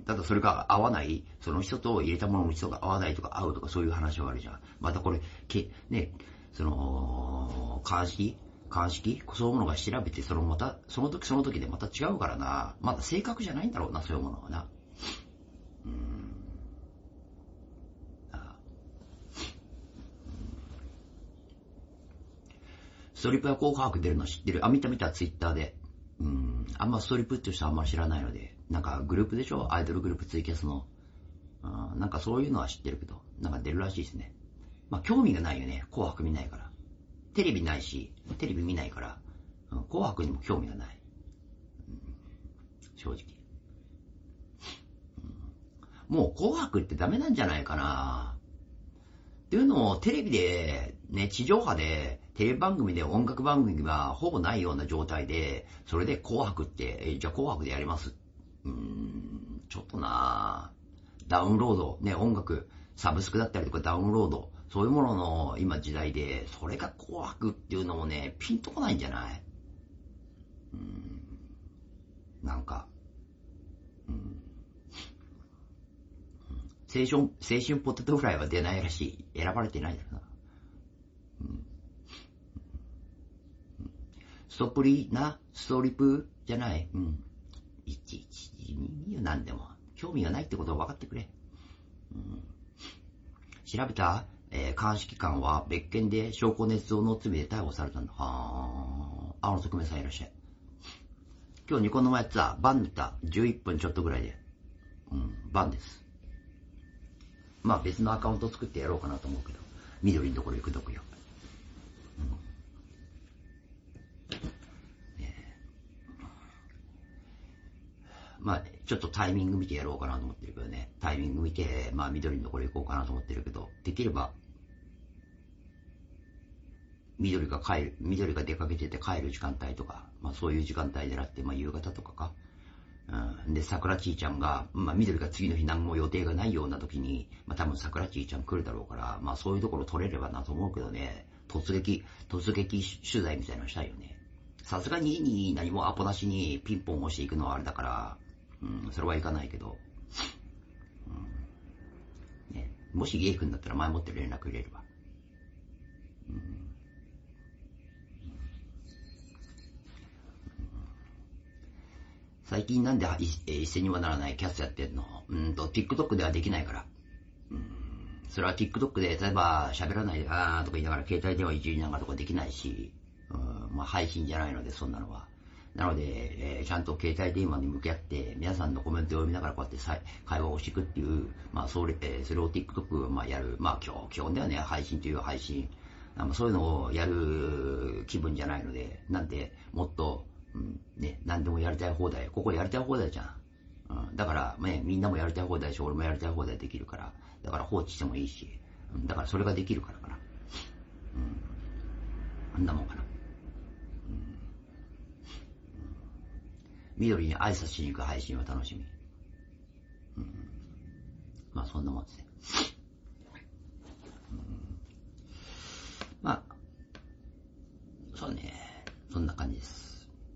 ただそれが合わない、その人と入れたものの人が合わないとか合うとかそういう話はあるじゃん。またこれ、ね、その、鑑識そういうものが調べて、その時でまた違うからな。まだ正確じゃないんだろうな、そういうものはな。ストリップや紅白出るの知ってる？見た、ツイッターで。あんまストリップっていう人はあんまり知らないので、なんかグループでしょ？アイドルグループツイキャスの。なんかそういうのは知ってるけど、なんか出るらしいですね。まあ興味がないよね、紅白見ないから。テレビないし、テレビ見ないから、紅白にも興味がない。正直。もう紅白ってダメなんじゃないかな。っていうのも、テレビで、ね、地上波で、テレビ番組で音楽番組がほぼないような状態で、それで紅白って、じゃあ紅白でやります？ちょっとなダウンロード、ね、音楽、サブスクだったりとかダウンロード、そういうものの今時代で、それが紅白っていうのもね、ピンとこないんじゃない？なんか、青春ポテトフライは出ないらしい。選ばれてないんだな。ストリプじゃない。いいよ、なんでも。興味がないってことを分かってくれ。調べた？鑑識官は別件で証拠捏造の罪で逮捕されたんだ。特命さんいらっしゃい。今日ニコ生やってた、バンだった。11分ちょっとぐらいで。バンです。まあ別のアカウント作ってやろうかなと思うけど、緑のところ行くとくよ。まあちょっとタイミング見てやろうかなと思ってるけどね。タイミング見て、まあ緑のところ行こうかなと思ってるけど、できれば、緑が出かけてて帰る時間帯とか、まあそういう時間帯狙って、まあ夕方とかか。で、桜ちーちゃんが、まあ緑が次の日何も予定がないような時に、まあ多分桜ちーちゃん来るだろうから、まあそういうところ取れればなと思うけどね、突撃取材みたいなのしたいよね。さすがに家に何もアポなしにピンポン押していくのはあれだから、それはいかないけど、ね、もし家行くんだったら前もって連絡入れれば。最近なんで一斉にはならないキャスやってんの？TikTok ではできないから。それは TikTok で、例えば喋らないでとか言いながら携帯電話いじりながらとかできないし、まあ配信じゃないので、そんなのは。なので、ちゃんと携帯電話に向き合って、皆さんのコメントを読みながらこうやって会話をしていくっていう、まあそれを TikTok をやる、まあ基本だよね、配信という配信。そういうのをやる気分じゃないので、なんで、もっと、ね、何でもやりたい放題、ここやりたい放題じゃん。だからね、みんなもやりたい放題し、俺もやりたい放題できるから、だから放置してもいいし、だからそれができるからかな。あんなもんかな。緑に挨拶しに行く配信は楽しみ。まあそんなもんですね。まあ、そうね、そんな感じです。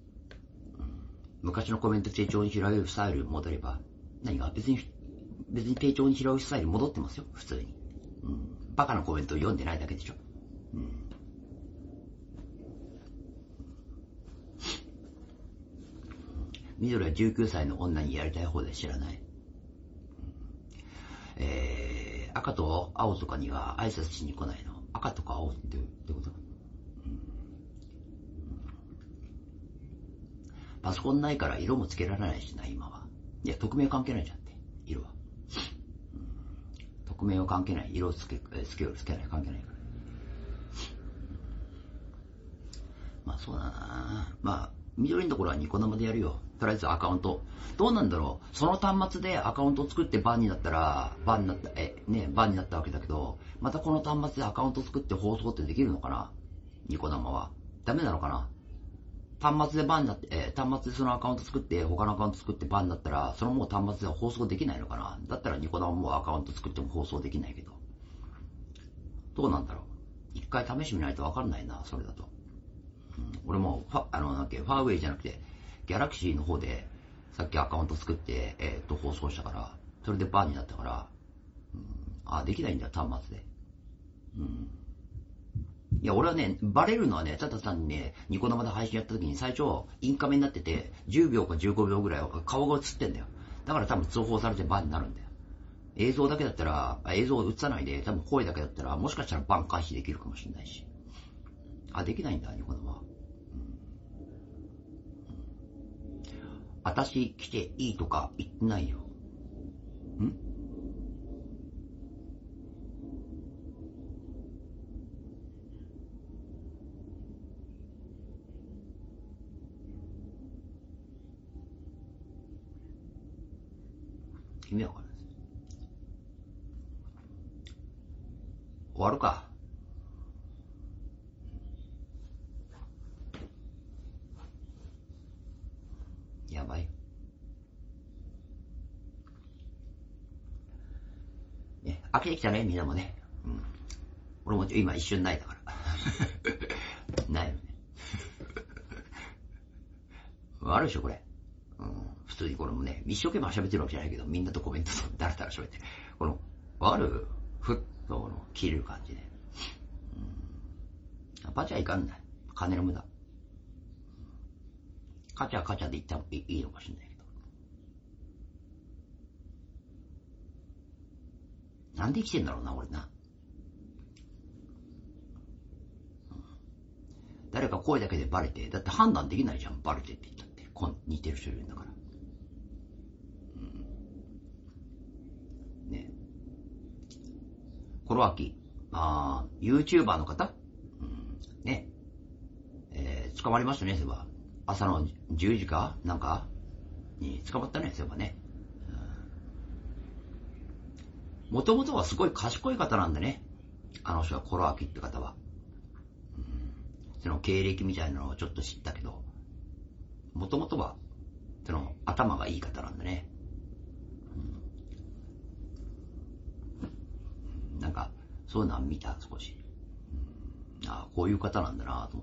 昔のコメント丁重に拾うスタイル戻れば、何が別に丁重に拾うスタイル戻ってますよ、普通に。バカなコメントを読んでないだけでしょ。緑は19歳の女にやりたい方で知らない。赤と青とかには挨拶しに来ないの？赤とか青ってこと？パソコンないから色もつけられないしな、今は。いや、匿名関係ないじゃんって、色は。匿名は関係ない。色をつけるつけない関係ないから。まあそうだな。まあ、緑のところはニコ生でやるよ。とりあえずアカウント。どうなんだろう。その端末でアカウントを作ってバンになったら、バンになったわけだけど、またこの端末でアカウント作って放送ってできるのかな？ニコ生は。ダメなのかな？端末でそのアカウント作って、他のアカウント作ってバンだったら、そのもう端末では放送できないのかな？だったらニコ生もアカウント作っても放送できないけど。どうなんだろう。一回試してみないと分かんないな、それだと。俺もファーウェイじゃなくて、ギャラクシーの方で、 さっきアカウント作って、放送したから、それでバンになったから、できないんだよ、端末で。いや、俺はね、バレるのはね、ただ単にね、ニコ生で配信やった時に最初、インカメになってて、10秒か15秒ぐらい顔が映ってんだよ。だから多分通報されてバンになるんだよ。映像だけだったら、映像を映さないで、多分声だけだったら、もしかしたらバン回避できるかもしれないし。できないんだ、ニコ生は。私来ていいとか言ってないよ。意味わかんないです。終わるか。やばいよ。ね、飽きてきたね、みんなもね。俺も今一瞬ないだから。ないよね。あるでしょ、これ。普通にこれもね、一生懸命喋ってるわけじゃないけど、みんなとコメントだらだら喋って。この、あるふっと切れる感じで。バチはいかんない。金の無駄。カチャカチャで言ったらいいのかもしれないけど。なんで生きてんだろうな、俺な。誰か声だけでバレて、だって判断できないじゃん、バレてって言ったって。似てる人いるんだから。ね。コロアキ、YouTuber の方、ね。捕まりましたね、そういえば。朝の10時かなんかに捕まったね、そういえばね。もともとはすごい賢い方なんだね。あの人は、コロアキって方は。その経歴みたいなのをちょっと知ったけど、もともとは、その頭がいい方なんだね。なんか、そういうのは見た、少し。こういう方なんだなと思って。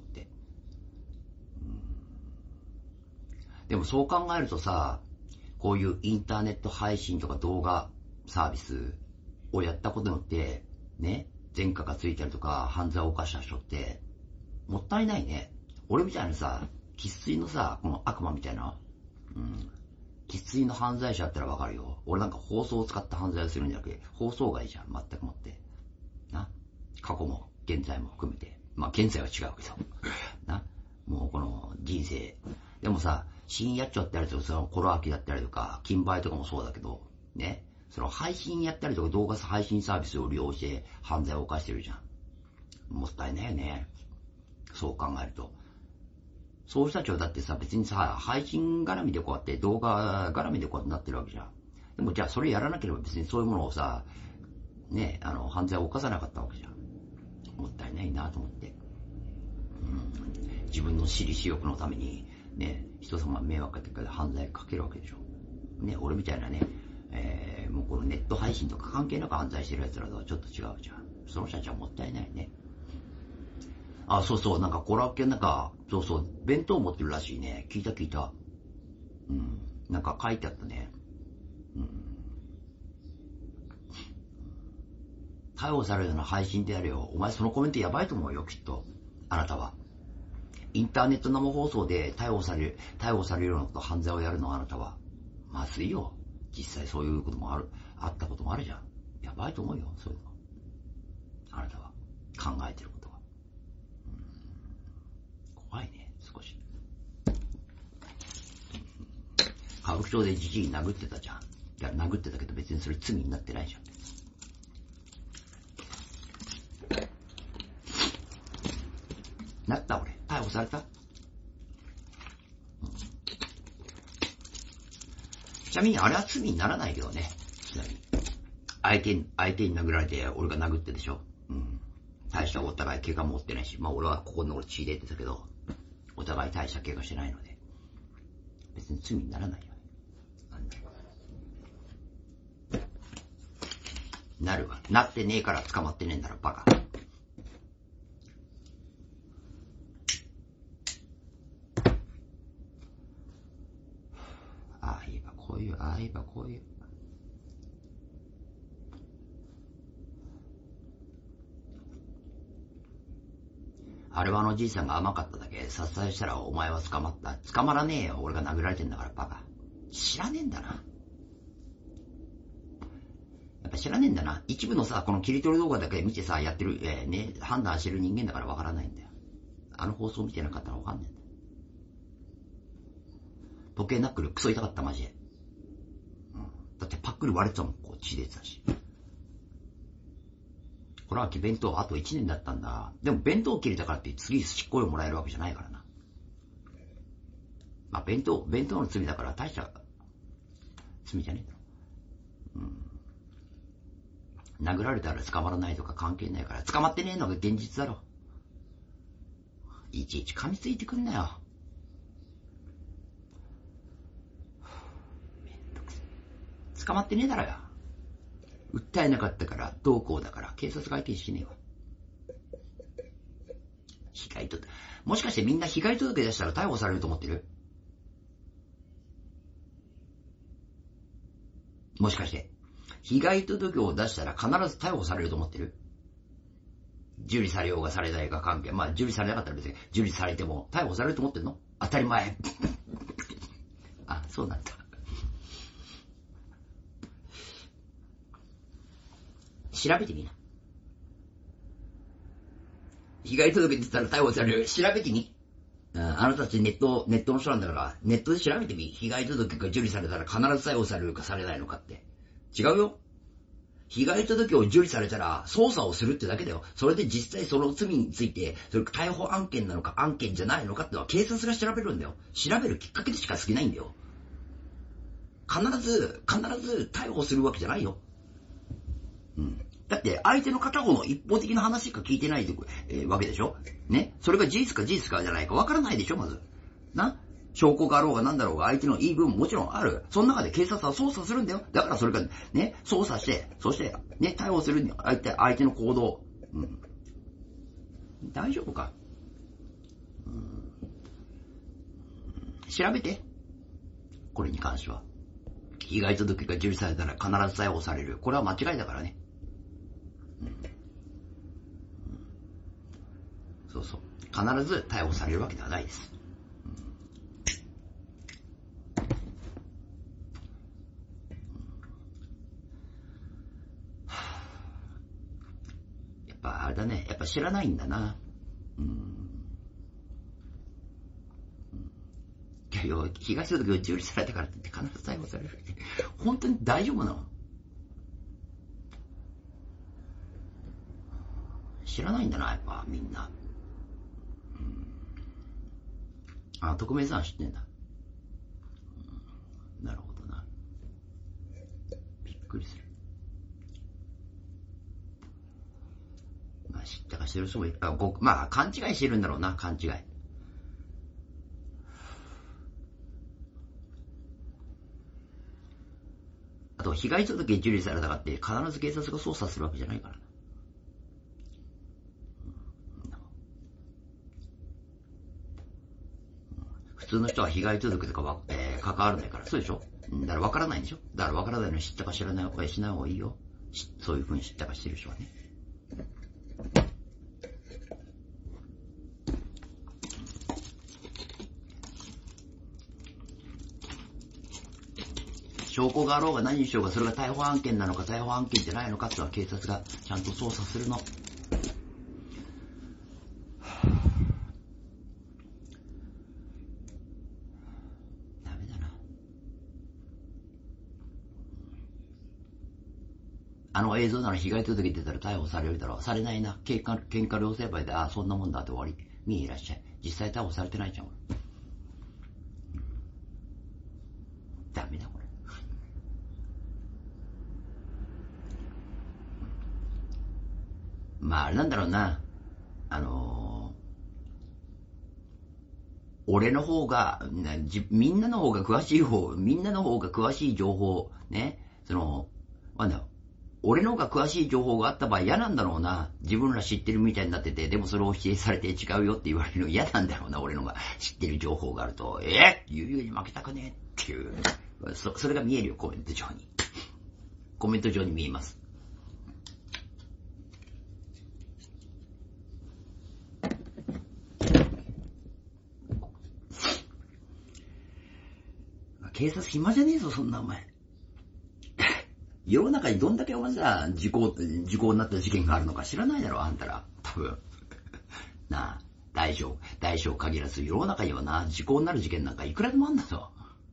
でもそう考えるとさ、こういうインターネット配信とか動画サービスをやったことによって、ね、前科がついたりとか犯罪を犯した人って、もったいないね。俺みたいなさ、生粋のさ、この悪魔みたいな、生粋の犯罪者だったらわかるよ。俺なんか放送を使った犯罪をするんじゃなくて、放送外じゃん、全くもって。な。過去も現在も含めて。まあ現在は違うけど。な。もうこの人生。でもさ、深夜っちょってやると、そのコロアキだったりとか、金売とかもそうだけど、ね。その配信やったりとか動画配信サービスを利用して犯罪を犯してるじゃん。もったいないよね。そう考えると。そういう人たちはだってさ、別にさ、配信絡みでこうやって動画絡みでこうやってなってるわけじゃん。でもじゃあそれやらなければ別にそういうものをさ、ね、犯罪を犯さなかったわけじゃん。もったいないなと思って。自分の私利私欲のために、ね、人様迷惑かけて犯罪かけるわけでしょ。ね、俺みたいなね、もうこのネット配信とか関係なく犯罪してる奴らとはちょっと違うじゃん。その人たちはもったいないね。そうそう、なんかコラッケなんか、そうそう、弁当持ってるらしいね。聞いた。なんか書いてあったね。逮捕されるような配信でやるよ。お前そのコメントやばいと思うよ、きっと。あなたは。インターネット生放送で逮捕されるようなこと犯罪をやるのあなたは。まずいよ。実際そういうこともあったこともあるじゃん。やばいと思うよ、そういうの。あなたは。考えてることが。怖いね、少し。歌舞伎町でじじい殴ってたじゃん。いや、殴ってたけど別にそれ罪になってないじゃん。なった俺。逮捕された？ちなみにあれは罪にならないけどね。ちなみに。相手に殴られて俺が殴ってでしょ。大したお互い怪我も負ってないし、まあ俺はここの血でってたけど、お互い大した怪我してないので、別に罪にならないよね。なるわ。なってねえから捕まってねえんだろ、バカ。いいああ言えばこういう。あれはじいさんが甘かっただけ、殺害したらお前は捕まった。捕まらねえよ、俺が殴られてんだからバカ。知らねえんだな。やっぱ知らねえんだな。一部のさ、この切り取り動画だけ見てさ、やってる、ね、判断してる人間だからわからないんだよ。あの放送見てなかったらわかんねえんだよ。時計ナックルクソ痛かったマジで。だってパックリ割れてたもん、こう血出てたし。これは弁当あと1年だったんだ。でも弁当切れたからって次執行料もらえるわけじゃないからな。まあ弁当の罪だから大した罪じゃねえだろ。殴られたら捕まらないとか関係ないから、捕まってねえのが現実だろ。いちいち噛みついてくんなよ。めんどくせえ。捕まってねえだろよ。訴えなかったからどうこうだから警察が相手にしねえわ。被害届、もしかしてみんな被害届出したら逮捕されると思ってる？もしかして被害届を出したら必ず逮捕されると思ってる？受理されようがされないか関係、まあ受理されなかったら別に受理されても逮捕されると思ってるの？当たり前。あ、そうなんだ。調べてみな。被害届出てたら逮捕される。調べてみ。あなたたちネットの人なんだから、ネットで調べてみ。被害届が受理されたら必ず逮捕されるかされないのかって。違うよ。被害届を受理されたら捜査をするってだけだよ。それで実際その罪について、それ逮捕案件なのか案件じゃないのかってのは警察が調べるんだよ。調べるきっかけでしか好きないんだよ。必ず逮捕するわけじゃないよ。だって相手の片方の一方的な話しか聞いてないわけでしょね。それが事実かじゃないかわからないでしょまず。な。証拠があろうがなんだろうが相手の言い分ももちろんある。その中で警察は捜査するんだよ。だからそれがね、捜査して、そしてね、逮捕するに相手の行動。大丈夫か？調べて。これに関しては。被害届が受理されたら必ず逮捕される。これは間違いだからね。そうそう。必ず逮捕されるわけではないです。やっぱあれだね。やっぱ知らないんだな。いや、被害届が受理されたからって必ず逮捕される。本当に大丈夫なの？知らないんだな、やっぱみんな。匿名さん知ってんだ。なるほどな。びっくりする。まあ知ったかしてる人もいる。まあ勘違いしてるんだろうな、勘違い。あと被害届受理されたかって必ず警察が捜査するわけじゃないからな。普通の人は被害届とかは、関わらないから、そうでしょ？だから分からないんでしょ？だから分からないのに知ったか知らない方がしない方がいいよ。そういう風に知ったかしてる人はね。証拠があろうが何にしようがそれが逮捕案件なのか逮捕案件じゃないのかってのは警察がちゃんと捜査するの。あの映像なら被害届出たら逮捕されるだろう。されないな。喧嘩両成敗で、そんなもんだって終わり。見えいらっしゃい。実際逮捕されてないじゃん。ダメだ、これ。まあ、あれなんだろうな。俺の方が、みんなの方が詳しい情報、ね。なんだよ。俺の方が詳しい情報があった場合嫌なんだろうな。自分ら知ってるみたいになってて、でもそれを否定されて違うよって言われるの嫌なんだろうな。俺のが知ってる情報があると、言うように負けたくねっていう。それが見えるよ、コメント上に。コメント上に見えます。警察暇じゃねえぞ、そんなお前。世の中にどんだけお前さ、時効になった事件があるのか知らないだろ、あんたら。多分。なあ、大小限らず世の中にはな、時効になる事件なんかいくらでもあんだぞ。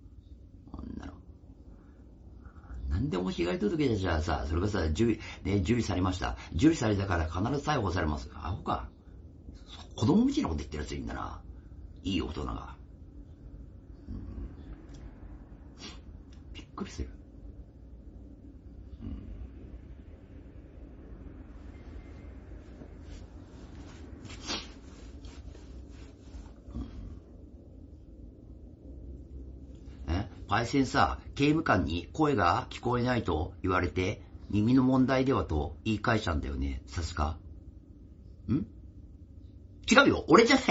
なんでも被害届じゃさ、それがさ、受理されました。受理されたから必ず逮捕されます。アホか。子供みたいなこと言ってるやついるんだな。いい大人が。びっくりする。パイセンさ、刑務官に声が聞こえないと言われて、耳の問題ではと言い返したんだよね。さすが。違うよ。俺じゃない。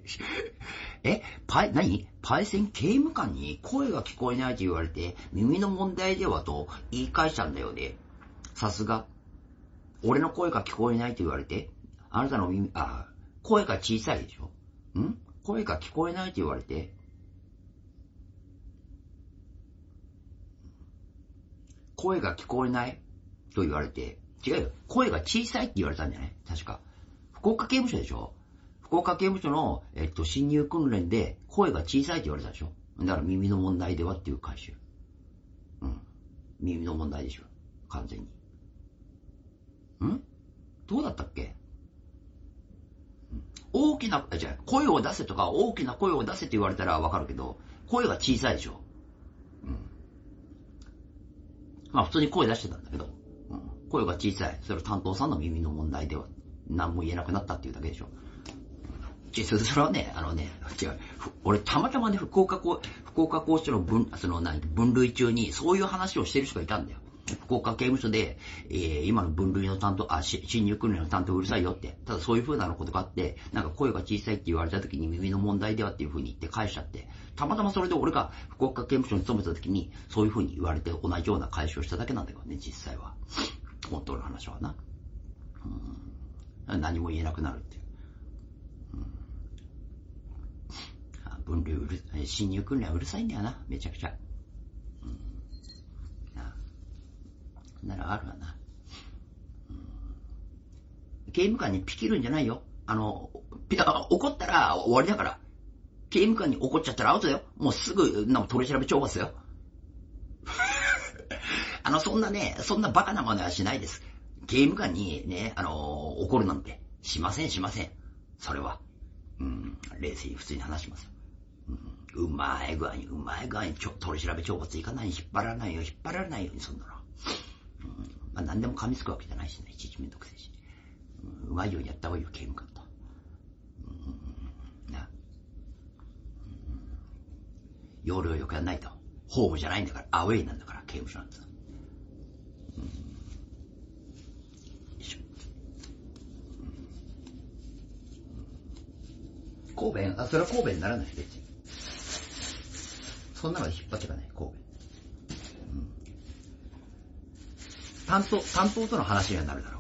何パイセン刑務官に声が聞こえないと言われて、耳の問題ではと言い返したんだよね。さすが。俺の声が聞こえないと言われて、あなたの声が小さいでしょ。声が聞こえないと言われて、声が聞こえないと言われて、違うよ。声が小さいって言われたんじゃない？確か。福岡刑務所でしょ？福岡刑務所の、侵入訓練で声が小さいって言われたでしょ？だから耳の問題ではっていう回収。耳の問題でしょ。完全に。どうだったっけ？声を出せとか大きな声を出せって言われたらわかるけど、声が小さいでしょ。まあ普通に声出してたんだけど、声が小さい。それは担当さんの耳の問題では何も言えなくなったっていうだけでしょ。それはね、違う。俺たまたまね、福岡拘置所の分類中にそういう話をしてる人がいたんだよ。福岡刑務所で、今の分類の侵入訓練の担当うるさいよって。ただそういう風なことがあって、なんか声が小さいって言われた時に耳の問題ではっていう風に言って返しちゃって、たまたまそれで俺が福岡刑務所に勤めた時にそういう風に言われて同じような返しをしただけなんだよね、実際は。本当の話はな。何も言えなくなるっていう。侵入訓練はうるさいんだよな、めちゃくちゃ。ならあるわな。刑務官にピキるんじゃないよ。怒ったら終わりだから。刑務官に怒っちゃったらアウトだよ。もうすぐ、取り調べ懲罰だよ。そんなバカな真似はしないです。刑務官にね、怒るなんて、しません。それは。冷静に普通に話しますよ。うまい具合に取り調べ懲罰いかないに引っ張られないようにそんなの。何でも噛みつくわけじゃないしね、いちいちめんどくせえし。うまいようにやった方がいいよ、刑務官と。要領よくやんないと。ホームじゃないんだから、アウェイなんだから、刑務所なんて。神戸、それは神戸にならない別に。そんなので引っ張っていかない、神戸。担当との話にはなるだろう。